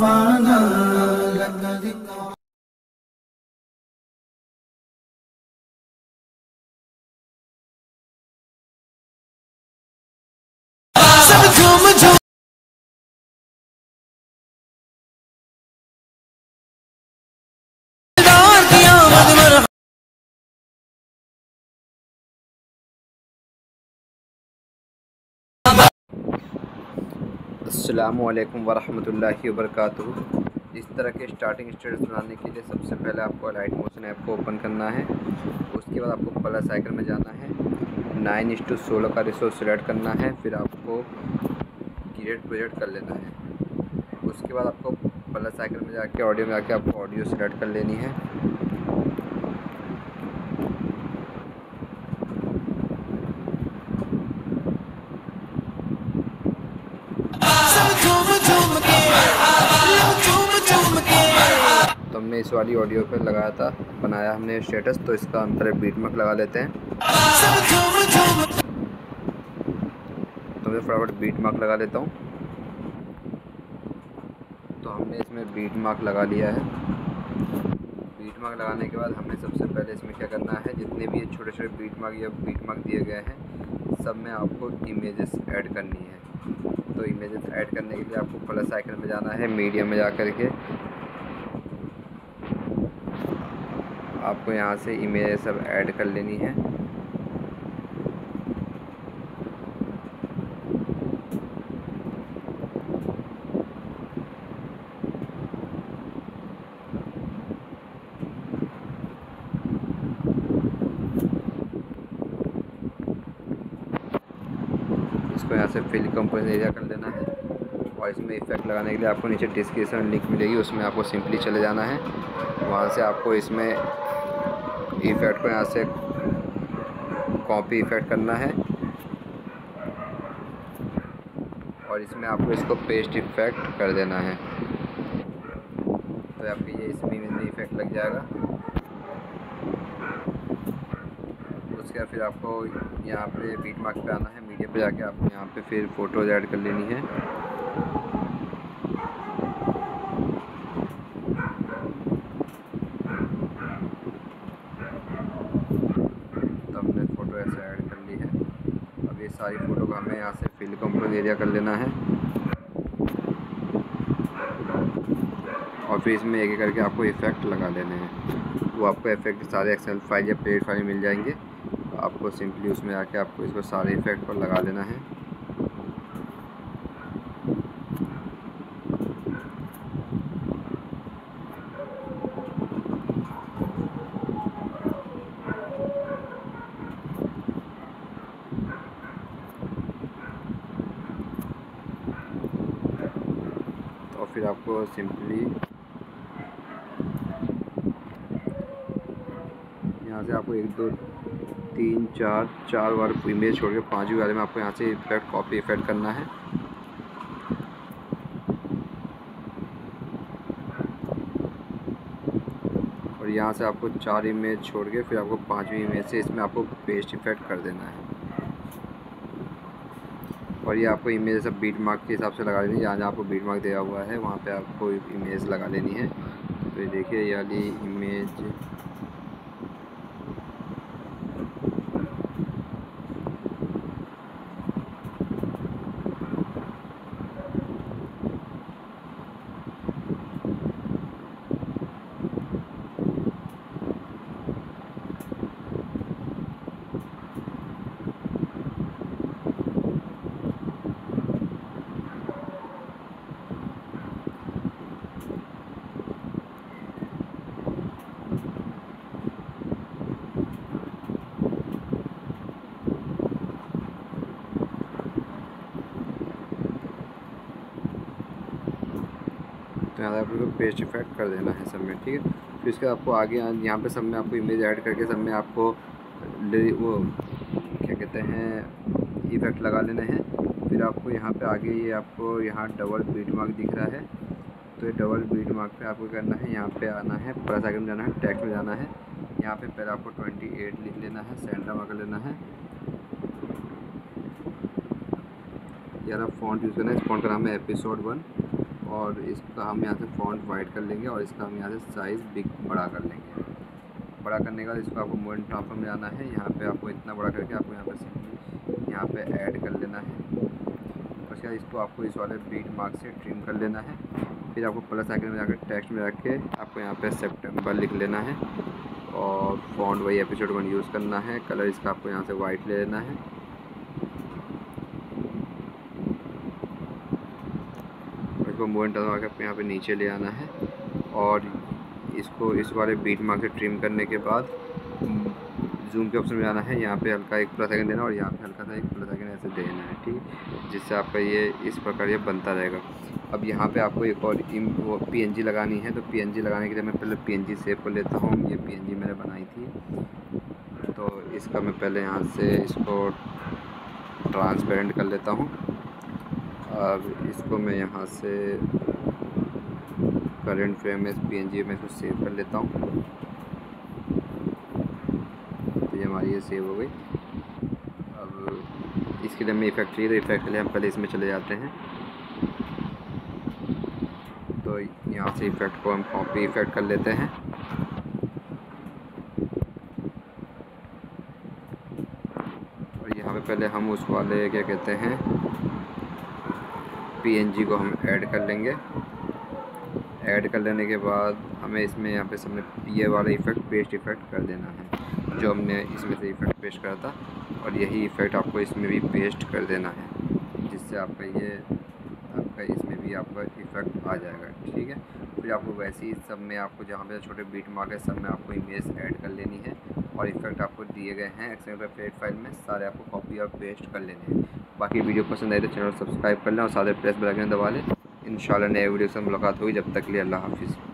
मुस्तफाना लक़द सब झूम झूम अस्सलामुअलैकुम वरहमतुल्लाहि वबरकातुहू। इस तरह के स्टार्टिंग स्टेटस बनाने के लिए सबसे पहले आपको लाइट मोशन ऐप को ओपन करना है। उसके बाद आपको प्लस आइकन में जाना है, 9:16 का रेशो सिलेक्ट करना है, फिर आपको क्रिएट प्रोजेक्ट कर लेना है। उसके बाद आपको प्लस आइकन में जाके ऑडियो में जाके आपको ऑडियो सिलेक्ट कर लेनी है। तो हमने इस वाली ऑडियो पे लगाया था, बनाया हमने स्टेटस, तो इसका अंतर बीट मार्क लगा लेते हैं। तो मैं फटाफट बीट मार्क लगा लेता हूँ। तो हमने इसमें बीट मार्क लगा लिया है। बीट मार्क लगाने के बाद हमने सबसे पहले इसमें क्या करना है, जितने भी छोटे छोटे बीट मार्क दिए गए हैं सब में आपको इमेजेस ऐड करनी है। तो इमेजेस ऐड करने के लिए आपको प्लस आइकन में जाना है, मीडिया में जा कर के आपको यहाँ से इमेज सब ऐड कर लेनी है। इसको यहाँ से फिल कंपोज एरिया कर लेना है। और इसमें इफेक्ट लगाने के लिए आपको नीचे डिस्क्रिप्शन लिंक मिलेगी, उसमें आपको सिंपली चले जाना है। वहाँ से आपको इसमें इफेक्ट को यहाँ से कॉपी इफेक्ट करना है और इसमें आपको इसको पेस्ट इफेक्ट कर देना है। तो आपके ये इसमें इफेक्ट लग जाएगा। उसके बाद फिर आपको यहाँ पे बीट मार्क पे आना है, मीडिया पे जाके आपको यहाँ पे फिर फ़ोटोज़ ऐड कर लेनी है। तो हमने फ़ोटो ऐसे ऐड कर ली है। अब ये सारी फ़ोटो को हमें यहाँ से फिल कंपोज एरिया कर लेना है और फिर इसमें एक एक करके आपको इफ़ेक्ट लगा लेने हैं। वो आपको इफ़ेक्ट सारे एक्सेल फाइल या पेड फाइल मिल जाएंगे। तो आपको सिंपली उसमें आके आपको इसको सारे इफ़ेक्ट पर लगा लेना है। और फिर आपको सिंपली यहाँ से आपको 1 2 3 4 बार इमेज छोड़ के 5वीं वाले में आपको यहाँ से इफेक्ट कॉपी इफेक्ट करना है। और यहाँ से आपको 4 इमेज छोड़ के फिर आपको 5वीं इमेज से इसमें आपको पेस्ट इफेक्ट कर देना है। और ये आपको इमेज सब बीट मार्क के हिसाब से लगा लेनी है। जहाँ आपको बीट मार्क दिया हुआ है वहाँ पे आपको इमेज लगा लेनी है। तो ये देखिए ये वाली इमेज तो यहाँ आपको पेस्ट इफेक्ट कर देना है सब में, ठीक है। फिर इसके आपको आगे यहाँ पे सब में आपको इमेज ऐड करके सब में आपको वो क्या कहते हैं इफेक्ट लगा लेने हैं। फिर आपको यहाँ पे आगे ये आपको यहाँ डबल बीट मार्क दिख रहा है। तो ये डबल बीट मार्क पे आपको करना है, यहाँ पे आना है, प्लस आइकन में जाना है, टेक्स्ट में जाना है। यहाँ पे पहले आपको 28 लिख लेना है, सेंटर में कर लेना है। यार आप फ़ॉन्ट यूज़ करना है, इस फ़ॉन्ट का नाम है episode 1 और इसका हम यहाँ से फ़ॉन्ट वाइट कर लेंगे और इसका हम यहाँ से साइज़ बिग बड़ा कर लेंगे। बड़ा करने के बाद इसको आपको मूव एंड ट्रांसफॉर्म में जाना है। यहाँ पे आपको इतना बड़ा करके आपको यहाँ पे सिंपली यहाँ पे ऐड कर लेना है। उसके बाद इसको आपको इस वाले बीट मार्क से ट्रिम कर लेना है। फिर आपको प्लस आइकन में जाकर टेक्स्ट में जाके आपको यहाँ पे सितंबर लिख लेना है और फॉन्ट वही एपिसोड 1 यूज़ करना है। कलर इसका आपको यहाँ से वाइट ले लेना है। इसको मूव एंड ट्रांसफॉर्म करके यहाँ पे नीचे ले आना है और इसको इस वाले बीट मार्क से ट्रिम करने के बाद जूम के ऑप्शन में जाना है। यहाँ पे हल्का एक प्लस आइकन देना और यहाँ पे हल्का सा एक प्लस आइकन ऐसे देना है, ठीक है, जिससे आपका ये इस प्रकार ये बनता रहेगा। अब यहाँ पे आपको एक और वो PNG लगानी है, तो PNG लगाने के लिए मैं पहले PNG सेव कर लेता हूँ। ये PNG मैंने बनाई थी, तो इसका मैं पहले यहाँ से इसको ट्रांसपेरेंट कर लेता हूँ। अब इसको मैं यहाँ से करंट फ्रेम में PNG में इसको सेव कर लेता हूँ। तो ये हमारी ये सेव हो गई। अब इसके लिए हमें इफेक्ट चाहिए, तो इफेक्ट के लिए हम पहले इसमें चले जाते हैं। तो यहाँ से इफेक्ट को हम कॉपी इफेक्ट कर लेते हैं और यहाँ पे पहले हम उस वाले क्या कहते हैं PNG को हम ऐड कर लेंगे। ऐड कर लेने के बाद हमें इसमें यहाँ पे सबने ये वाला इफेक्ट पेस्ट इफेक्ट कर देना है, जो हमने इसमें से इफेक्ट पेस्ट करा था, और यही इफेक्ट आपको इसमें भी पेस्ट कर देना है, जिससे आपका इसमें भी आपका इफेक्ट आ जाएगा, ठीक है। फिर आपको वैसे ही सब में आपको जहाँ पे छोटे बीट मार्क है सब में आपको इमेज ऐड कर लेनी है और इफेक्ट आपको दिए गए हैं एक्सएमएल प्लेट फाइल में, सारे आपको कॉपी और पेस्ट कर लेने हैं। बाकी वीडियो पसंद आई तो चैनल सब्सक्राइब कर लें और साथ ही प्रेस बेल आइकन दबा लें। इंशाल्लाह नए वीडियो से मुलाकात होगी। जब तक के लिए अल्लाह हाफिज़।